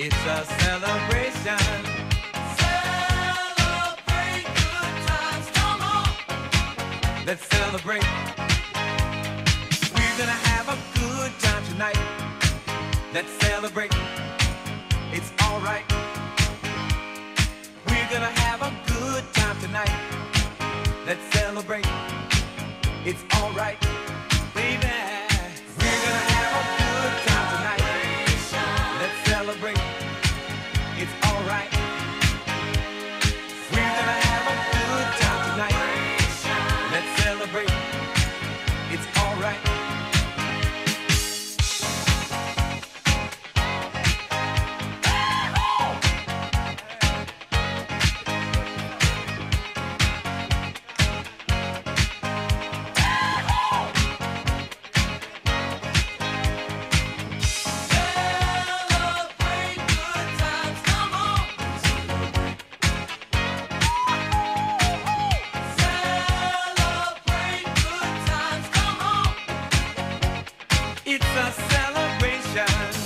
It's a celebration. Celebrate good times, come on. Let's celebrate. We're gonna have a good time tonight. Let's celebrate. It's alright. We're gonna have a good time tonight. Let's celebrate. It's alright, baby. We're gonna have a good time tonight. Let's celebrate. It's alright. We're gonna have a good time tonight. Let's celebrate. It's alright. It's a celebration.